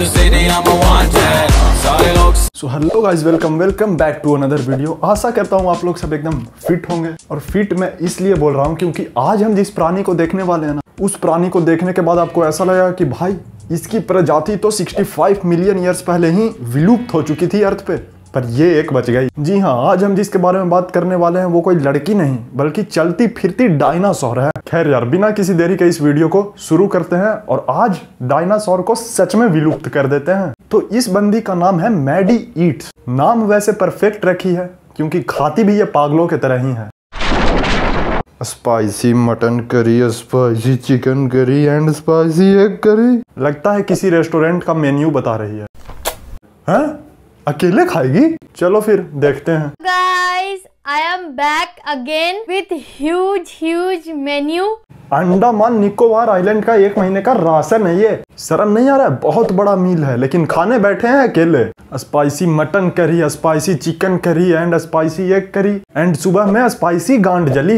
So hello guys, welcome back to another video. आशा करता हूँ आप लोग सब एकदम फिट होंगे। और फिट मैं इसलिए बोल रहा हूँ क्योंकि आज हम जिस प्राणी को देखने वाले हैं ना, उस प्राणी को देखने के बाद आपको ऐसा लगेगा कि भाई इसकी प्रजाति तो 65 मिलियन ईयर्स पहले ही विलुप्त हो चुकी थी अर्थ पे, पर ये एक बच गई। जी हाँ, आज हम जिसके बारे में बात करने वाले हैं वो कोई लड़की नहीं बल्कि चलती फिरती डायनासोर है। खैर यार, बिना किसी देरी के इस वीडियो को शुरू करते हैं और आज डायनासोर को सच में विलुप्त कर देते हैं। तो इस बंदी का नाम है मैडी ईट्स। नाम वैसे परफेक्ट रखी है क्योंकि खाती भी ये पागलों की तरह ही है। Spicy mutton curry, spicy chicken curry and spicy egg curry. लगता है किसी रेस्टोरेंट का मेन्यू बता रही है। हैं? अकेले खाएगी? चलो फिर देखते हैं। Guys, I am back again with huge menu. Andaman Nicobar island का 1 महीने का राशन है ये। शर्म नहीं आ रहा है? बहुत बड़ा मील है लेकिन खाने बैठे हैं अकेले। Spicy mutton curry, spicy chicken curry and spicy egg curry and सुबह में स्पाइसी गांड जली।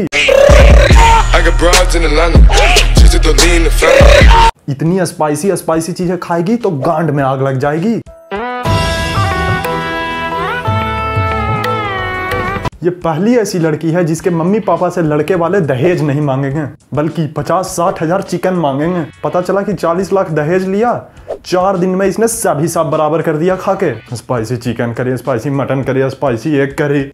इतनी स्पाइसी चीजें खाएगी तो गांड में आग लग जाएगी। ये पहली ऐसी लड़की है जिसके मम्मी पापा से लड़के वाले दहेज नहीं मांगेंगे बल्कि 50-60 हजार चिकन मांगेंगे। पता चला कि 40 लाख दहेज लिया, 4 दिन में इसने सभी सब बराबर कर दिया खा के। Spicy chicken curry, spicy mutton curry, spicy egg curry.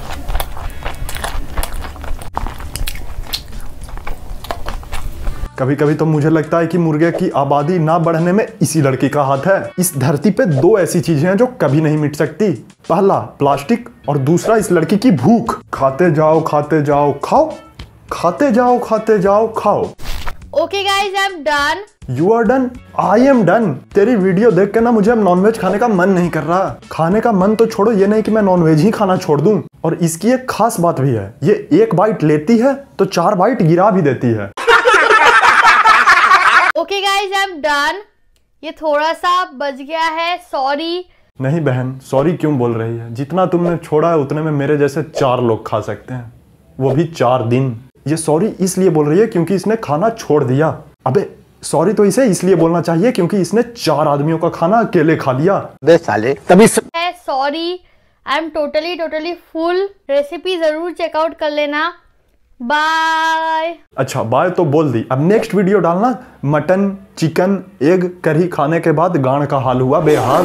कभी कभी तो मुझे लगता है कि मुर्गे की आबादी ना बढ़ने में इसी लड़की का हाथ है। इस धरती पे 2 ऐसी चीजें हैं जो कभी नहीं मिट सकती। पहला प्लास्टिक और दूसरा इस लड़की की भूख। खाते जाओ खाओ, खाते जाओ खाओ। Okay guys, I'm done. You are done? I am done. तेरी वीडियो देख के ना मुझे अब नॉनवेज खाने का मन नहीं कर रहा। खाने का मन तो छोड़ो, ये नहीं कि मैं नॉनवेज ही खाना छोड़ दूं। और इसकी एक खास बात भी है, ये 1 बाइट लेती है तो 4 बाइट गिरा भी देती है। Okay guys, I'm done. ये थोड़ा सा बच गया है, सॉरी। नहीं बहन, सॉरी क्यों बोल रही है? जितना तुमने छोड़ा है उतने में मेरे जैसे 4 लोग खा सकते हैं, वो भी 4 दिन। ये सॉरी इसलिए बोल रही है क्योंकि इसने खाना छोड़ दिया। अबे सॉरी तो इसे इसलिए बोलना चाहिए क्योंकि इसने 4 आदमियों का खाना अकेले खा लिया। बे साले, तभी sorry, I am totally full. Recipe जरूर चेकआउट कर लेना। बाय। अच्छा बाय तो बोल दी। अब नेक्स्ट वीडियो डालना मटन चिकन एग करी खाने के बाद गांड का हाल हुआ बेहाल।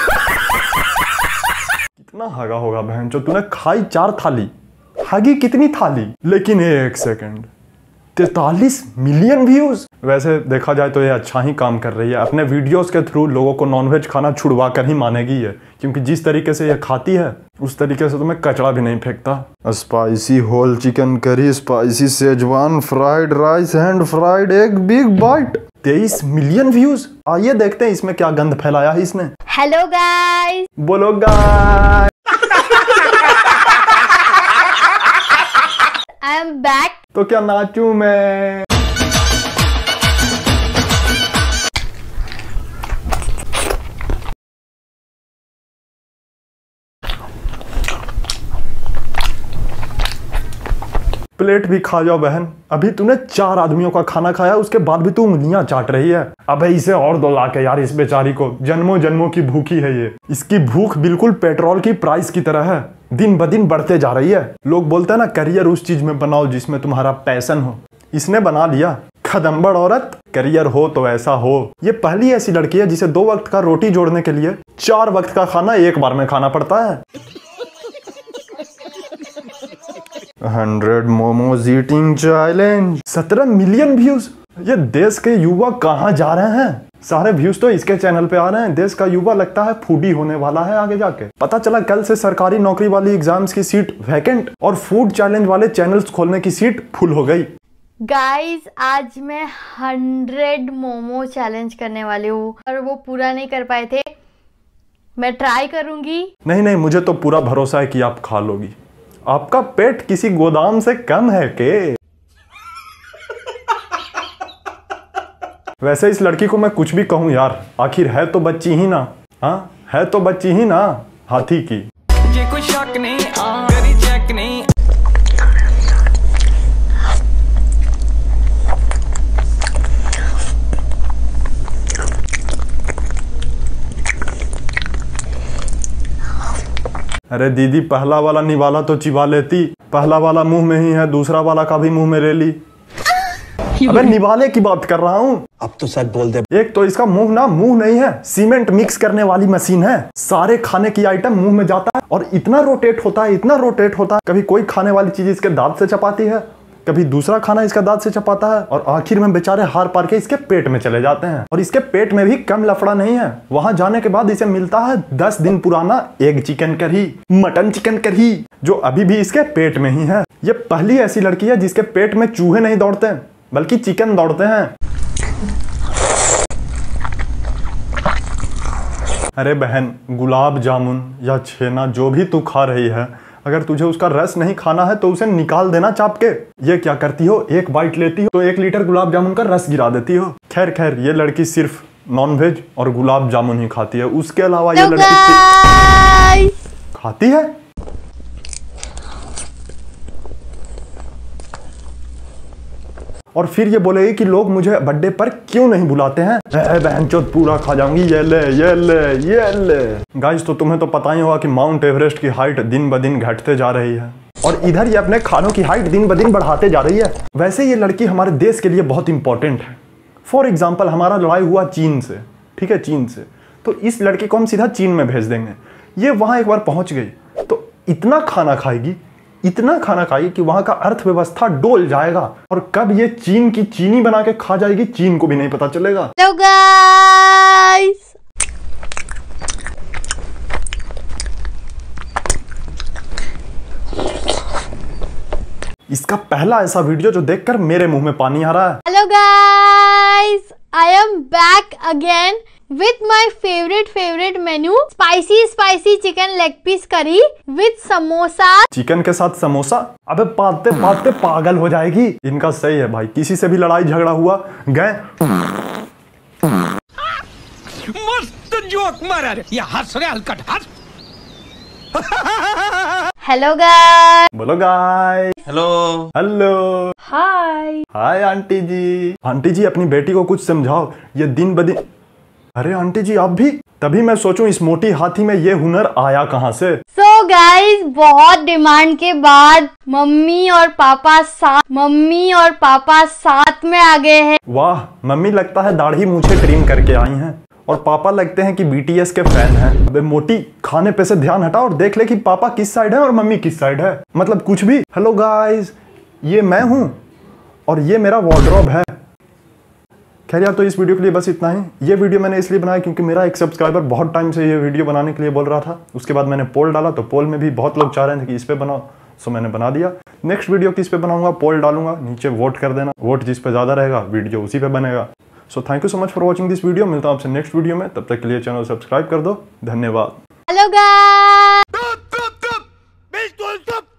कितना हगा होगा बहन जो तूने खाई 4 थाली। हगी कितनी थाली? लेकिन 1 सेकंड, 43 मिलियन व्यूज। वैसे देखा जाए तो ये अच्छा ही काम कर रही है। अपने वीडियोस के थ्रू लोगों को नॉनवेज खाना छुड़वा कर ही मानेगी ये, क्योंकि जिस तरीके से ये खाती है उस तरीके से तो मैं कचड़ा भी नहीं फेंकता। Spicy whole chicken curry, spicy Schezwan fried rice and fried egg big bite. 23 million views. आइए देखते हैं इसमें क्या गंद फैलाया है इसने। हेलो गाइस, बोलो गाइस। I am back. तो क्या नाचूं मैं? प्लेट भी खा जाओ बहन। अभी तूने 4 आदमियों का खाना खाया, उसके बाद भी तू उंगलियां चाट रही है। अबे इसे और 2 ला के यार, इस बेचारी को जन्मों की भूखी है ये। इसकी भूख बिल्कुल पेट्रोल की प्राइस की तरह है, दिन ब दिन बढ़ते जा रही है। लोग बोलते हैं ना, करियर उस चीज में बनाओ जिसमें तुम्हारा पैशन हो। इसने बना लिया। खदम्बड़ औरत, करियर हो तो ऐसा हो। ये पहली ऐसी लड़की है जिसे 2 वक्त का रोटी जोड़ने के लिए 4 वक्त का खाना एक बार में खाना पड़ता है। 100 momos eating challenge, 17 million views. ये देश के युवा कहाँ जा रहे हैं? सारे व्यूज तो इसके चैनल पे आ रहे हैं। देश का युवा लगता है फूडी होने वाला है आगे जाके। पता चला कल से सरकारी नौकरी वाली एग्जाम्स की सीट वैकेंट और फूड चैलेंज वाले चैनल्स खोलने की सीट फुल हो गई। गाइस, आज मैं 100 मोमो चैलेंज करने वाली हूँ और वो पूरा नहीं कर पाए थे। मैं ट्राई करूंगी। नहीं, मुझे तो पूरा भरोसा है कि आप खा लोगी। आपका पेट किसी गोदाम से कम है के? वैसे इस लड़की को मैं कुछ भी कहूं यार, आखिर है तो बच्ची ही ना। हाँ, है तो बच्ची ही ना, हाथी की। ये कोई शक नहीं, करी चेक नहीं। अरे दीदी, पहला वाला निवाला तो चिबा लेती, पहला वाला मुंह में ही है, दूसरा वाला का भी मुंह में ले ली। अबे निवाले की बात कर रहा हूँ। अब तो सच बोल दे। एक तो इसका मुंह ना मुंह नहीं है, सीमेंट मिक्स करने वाली मशीन है। सारे खाने की आइटम मुंह में जाता है और इतना रोटेट होता है, इतना रोटेट होता है। कभी कोई खाने वाली चीज इसके दांत से चपाती है, कभी दूसरा खाना इसका दांत से चपाता है, और आखिर में बेचारे हार पार के इसके पेट में चले जाते हैं। और इसके पेट में भी कम लफड़ा नहीं है। वहां जाने के बाद इसे मिलता है 10 दिन पुराना egg chicken curry, mutton chicken curry, जो अभी भी इसके पेट में ही है। ये पहली ऐसी लड़की है जिसके पेट में चूहे नहीं दौड़ते बल्कि चिकन दौड़ते हैं। अरे बहन, गुलाब जामुन या छेना जो भी तू खा रही है, अगर तुझे उसका रस नहीं खाना है तो उसे निकाल देना चाप के। ये क्या करती हो, एक बाइट लेती हो तो 1 लीटर गुलाब जामुन का रस गिरा देती हो। खैर खैर, ये लड़की सिर्फ नॉनवेज और गुलाब जामुन ही खाती है, उसके अलावा ये लड़की खाती है। और फिर ये बोलेगी कि लोग मुझे बर्थडे पर क्यों नहीं बुलाते हैं। बहनचोद पूरा खा जाऊंगी, ये ले ये ले ये ले। गाइस, तो तुम्हें तो पता ही होगा कि माउंट एवरेस्ट की हाइट दिन ब दिन घटते जा रही है, और इधर ये अपने खानों की हाइट दिन ब दिन बढ़ाते जा रही है। वैसे ये लड़की हमारे देश के लिए बहुत इंपॉर्टेंट है। फॉर एग्जाम्पल, हमारा लड़ाई हुआ चीन से, ठीक है, चीन से, तो इस लड़की को हम सीधा चीन में भेज देंगे। ये वहां एक बार पहुंच गई तो इतना खाना खाएगी, इतना खाना खाएगी कि वहां का अर्थव्यवस्था डोल जाएगा, और कब ये चीन की चीनी बना के खा जाएगी चीन को भी नहीं पता चलेगा। हेलो गाइस, इसका पहला ऐसा वीडियो जो देखकर मेरे मुंह में पानी आ रहा है। Hello guys, I am back again with my favorite menu, spicy chicken leg piece curry with samosa। Chicken के साथ समोसा? अबे पाते पाते पागल हो जाएगी। इनका सही है भाई, किसी से भी लड़ाई झगड़ा हुआ, गए मस्त जोक मारा रे, ये हंस रे हलकट हंस। हेलो गाइस, बोलो guys. Hello hello, hi hi aunty ji. Aunty ji, अपनी बेटी को कुछ समझाओ, ये दिन ब दिन। अरे आंटी जी, आप भी? तभी मैं सोचूं इस मोटी हाथी में ये हुनर आया कहां से। सो गाइस, बहुत डिमांड के बाद मम्मी और पापा साथ में आ गए हैं। वाह, मम्मी लगता है दाढ़ी मूछे ट्रिम करके आई हैं, और पापा लगते हैं कि BTS के फैन हैं। अबे मोटी, खाने पे से ध्यान हटा और देख ले कि पापा किस साइड है और मम्मी किस साइड है, मतलब कुछ भी। हेलो गाइस, ये मैं हूं और ये मेरा वार्डरोब है। खैर यार, तो इस वीडियो के लिए बस इतना ही। ये वीडियो मैंने इसलिए बनाया क्योंकि मेरा एक सब्सक्राइबर बहुत टाइम से ये वीडियो बनाने के लिए बोल रहा था। उसके बाद मैंने पोल डाला तो पोल में भी बहुत लोग चाह रहे थे कि इस पे बनाओ, सो मैंने बना दिया। नेक्स्ट वीडियो किस पे बनाऊंगा, पोल डालूंगा, नीचे वोट कर देना। वोट जिस पे ज्यादा रहेगा वीडियो उसी पे बनेगा। So thank you so much for watching this video. मिलता हूं आपसे नेक्स्ट वीडियो में, तब तक के लिए चैनल सब्सक्राइब कर दो। धन्यवाद। Hello guys.